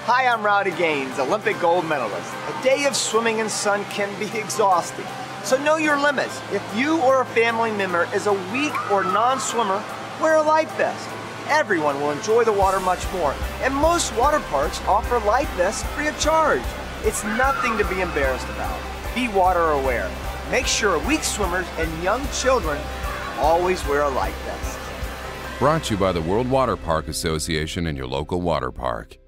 Hi, I'm Rowdy Gaines, Olympic gold medalist. A day of swimming in sun can be exhausting, so know your limits. If you or a family member is a weak or non-swimmer, wear a life vest. Everyone will enjoy the water much more, and most water parks offer life vests free of charge. It's nothing to be embarrassed about. Be water aware. Make sure weak swimmers and young children always wear a life vest. Brought to you by the World Water Park Association and your local water park.